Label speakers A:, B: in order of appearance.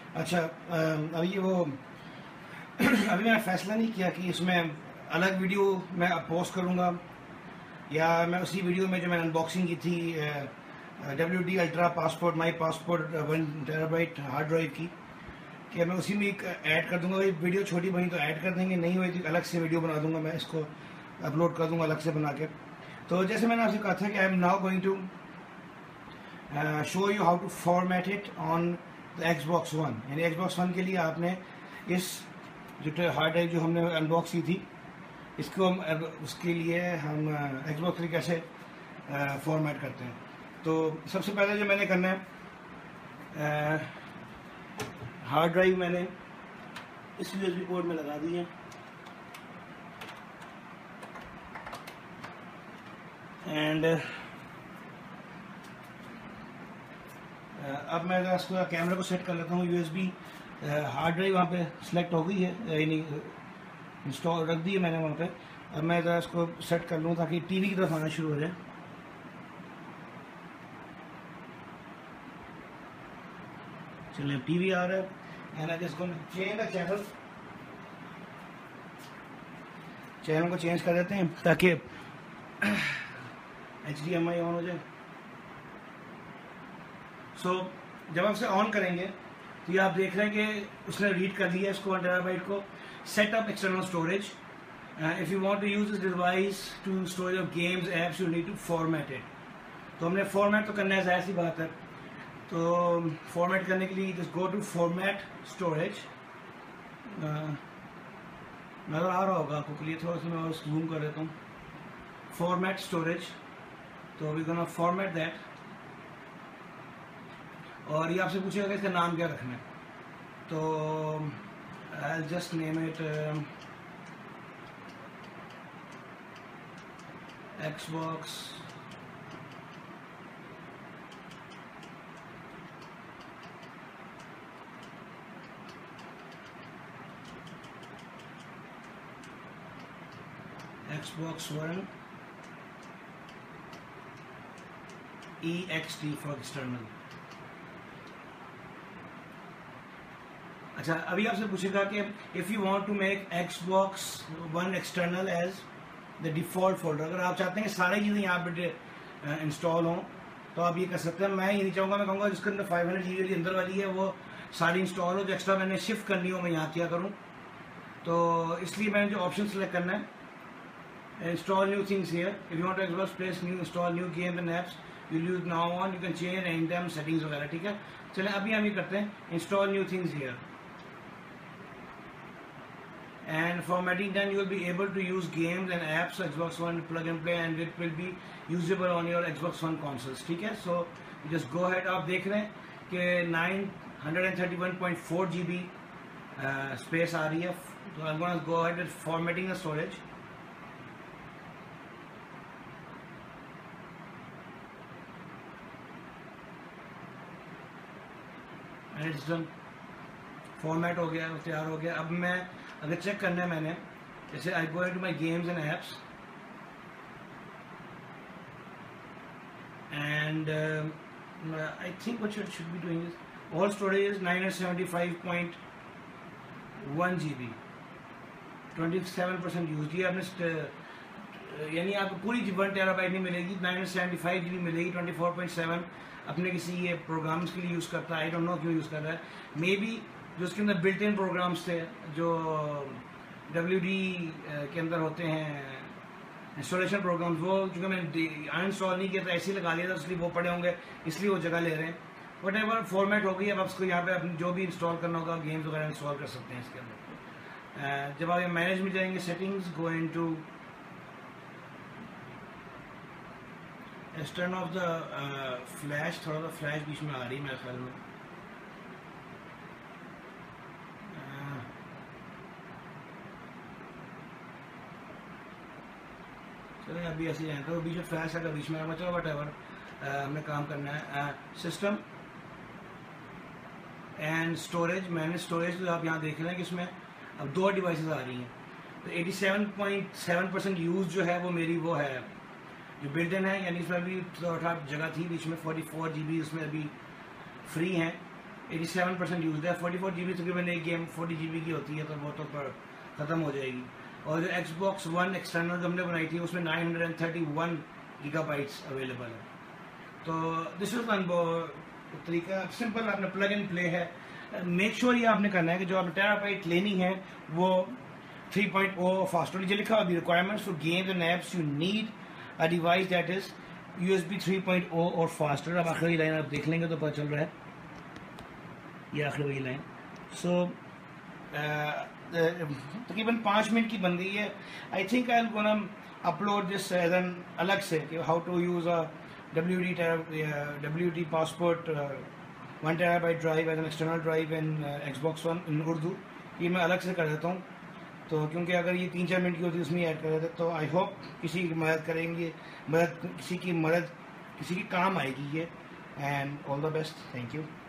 A: अच्छा, अभी वो अभी मैंने फैसला नहीं किया कि इसमें अलग वीडियो मैं पोस्ट करूँगा या मैं उसी वीडियो में जो मैंने अनबॉक्सिंग की थी WD Ultra Passport My Passport 1 terabyte hard drive की, कि मैं उसी में एक ऐड कर दूंगा। वीडियो छोटी बनी तो ऐड कर देंगे, नहीं हुई तो अलग से वीडियो बना दूंगा, मैं इसको अपलोड कर दूंगा अलग से बना के। तो जैसे मैंने आपसे कहा था कि I am now going to show you how to format it on the Xbox One। यानी Xbox One के लिए आपने इस जो हार्ड ड्राइव जो हमने अनबॉक्स की थी, इसको हम उसके लिए हम Xbox के लिए कैसे फॉर्मेट करते हैं। तो सबसे पहले जो मैंने करना है, हार्ड ड्राइव मैंने इस USB पोर्ट में लगा दी है। एंड अब मैं इसको कैमरा को सेट कर लेता हूँ। USB हार्ड ड्राइव वहाँ पे सिलेक्ट हो गई है, यानी इंस्टॉल रख दी है मैंने वहाँ पे। अब मैं ज़रा इसको सेट कर लूँ ताकि टीवी की तरफ आना शुरू हो जाए। चलिए, टीवी आ रहा है and I just going to change the channel को चेंज कर देते हैं ताकि HDMI ऑन हो जाए। सो जब आप इसे ऑन करेंगे तो ये आप देख रहे हैं कि उसने रीड कर लिया इसको 1 टेराबाइट को। Set up external storage, if you want to use this device to storage of games apps you need to format it. तो हमने फॉर्मेट तो करना है, जाहिर सी बात है। तो फॉर्मेट करने के लिए just go to format storage. नज़र आ रहा होगा आपको क्लियर, थोड़ा सा मैं और जूम कर देता हूँ। फॉर्मेट स्टोरेज, तो वी गोना फॉर्मेट दैट। और ये आपसे पूछेगा कि इसका नाम क्या रखना है, तो I just name it Xbox One EXT for external। अच्छा, अभी आपसे पूछेगा कि if you want to make Xbox One external as the default folder, अगर आप चाहते हैं कि सारी चीज़ें यहाँ पे इंस्टॉल हों तो आप ये कर सकते हैं। मैं ये नहीं चाहूँगा, मैं कहूँगा जिसके अंदर 500 GB की अंदर वाली है वो सारी इंस्टॉल हो, जो एक्स्ट्रा मैंने शिफ्ट करनी हो मैं यहाँ क्या करूँ। तो इसलिए मैंने जो ऑप्शन सेलेक्ट करना है, install new things here, if you want to Xbox place new install new game and apps you use now on, you can change any time settings वगैरह। ठीक है, चलें अभी हम ये करते हैं, install new things here and formatting done, you will be able to use games and apps Xbox One plug and play and it will be usable on your Xbox One consoles। ठीक है, so just go ahead। आप देख रहे हैं कि 931.4 GB space आ रही है। तो I'm gonna go ahead with formatting the storage। and it's done, format हो गया, तैयार हो गया। अब मैं अगर चेक करना है मैंने, जैसे I go to my games and apps and I think what should be doing is all storage 975.1 GB, 27% use किया आपने। यानी आपको पूरी 1 टेराबाइट नहीं मिलेगी, 975 GB मिलेगी। 24.7 अपने किसी ये प्रोग्राम्स के लिए यूज़ करता है, आई डोंट नो क्यों यूज़ कर रहा है। मे बी जो उसके अंदर बिल्ट इन प्रोग्राम्स थे जो WD के अंदर होते हैं इंस्टॉलेशन प्रोग्राम्स, वो चूँकि मैंने अनइंस्टॉल नहीं किया था, ऐसे ही लगा लिया था, इसलिए वो पड़े होंगे, इसलिए वो जगह ले रहे हैं। वट एवर फॉर्मेट हो गई, अब आपको यहाँ पे अपनी जो भी इंस्टॉल करना होगा गेम्स वगैरह इंस्टॉल कर सकते हैं इसके अंदर। जब आप मैनेज में जाएंगे, settings, go into turn off the flash, थोड़ा सा फ्लैश बीच में आ रही है मेरे ख्याल में। चलिए अभी ऐसे जाए तो बीच में फ्लैश अगर बीच में, चलो वट एवर हमें काम करना है। System and storage, manage storage, तो आप यहाँ देख रहे हैं कि इसमें अब 2 डिवाइसेस आ रही हैं। तो 87.7% यूज़ जो है वो मेरी वो है जो बिल्ट इन है, यानी इसमें अभी थोड़ा जगह थी बीच में, 44 GB उसमें अभी फ्री हैं। 87% यूज है। 44 GB तकरीबन एक गेम 40 GB की होती है, तो वो तो पर ख़त्म हो जाएगी। और जो Xbox One एक्सटर्नल हमने बनाई थी उसमें 931 GB अवेलेबल है। तो दिस इज वन तरीका सिंपल, आपने प्लग एंड प्ले है। मेक श्योर ये आपने करना है कि जो आपने टेराबाइट लेनी है वो 3.0 फास्टर। जो लिखा हुआ requirements for games and apps, you need a device that is USB 3.0 और फास्टर। अब आखिरी लाइन आप देख लेंगे तो पता चल रहा है, ये आखिरी वही लाइन। सो तकरीबन 5 मिनट की बन गई है। I think I gonna upload this as an अलग से, how to use a WD passport 1 TB drive as an external drive in Xbox One in Urdu. ये मैं अलग से कर देता हूँ, तो क्योंकि अगर ये 3-4 मिनट की होती है उसमें ऐड कर देते, तो आई होप किसी की मदद करेंगे, किसी की काम आएगी ये। And all the best, thank you.